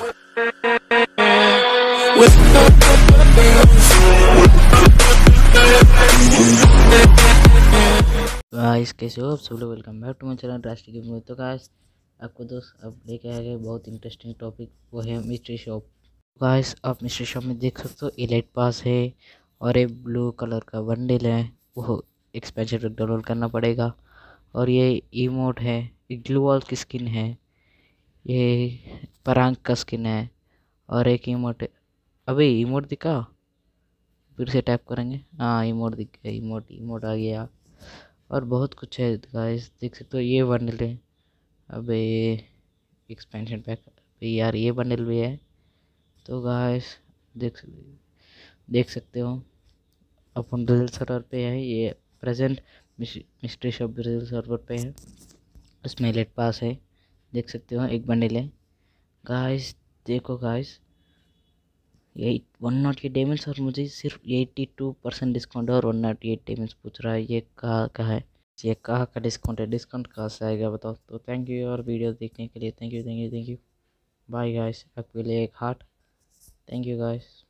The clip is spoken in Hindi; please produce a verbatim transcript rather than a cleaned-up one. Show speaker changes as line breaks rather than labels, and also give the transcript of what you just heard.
गाइस कैसे हो आप सब लोग। Welcome back to my channel राष्ट्रीय गेम। तो गाइस आपको दोस्त अब लेके आ गए बहुत इंटरेस्टिंग टॉपिक, वो है मिस्ट्री शॉप। गाइस आप मिस्ट्री शॉप में देख सकते हो एलाइट पास है और एक ब्लू कलर का बंडल है, वो एक्सपेंशन तक डाउनलोड करना पड़ेगा। और ये इमोट है, एक ग्लू वॉल की स्किन है, ये परांग का स्किन है और एक इमोट है। अबे इमोट दिखा, फिर से टैप करेंगे। हाँ इमोट दिख गया, इमोट इमोट आ गया। और बहुत कुछ है गाइस, देख सकते हो ये बंडल है। अबे एक्सपेंशन पैक यार, ये बंडल भी है। तो गाइस देख देख सकते हो अपन रियल सर्वर पे है, ये present mystery shop real server पे है। उसमें लेट पास है, देख सकते हो एक बंडल है। गाइस देखो गाइस, ये वन नॉट एट डेमेज और मुझे सिर्फ एट्टी टू परसेंट डिस्काउंट और वन नॉट एट डेमेज पूछ रहा है। ये कहाँ का है, ये कहाँ का डिस्काउंट है, डिस्काउंट कहाँ से आएगा बताओ। तो थैंक यू और वीडियो देखने के लिए, thank you thank you thank you. Bye guys, आपके लिए एक हार्ट। Thank you guys.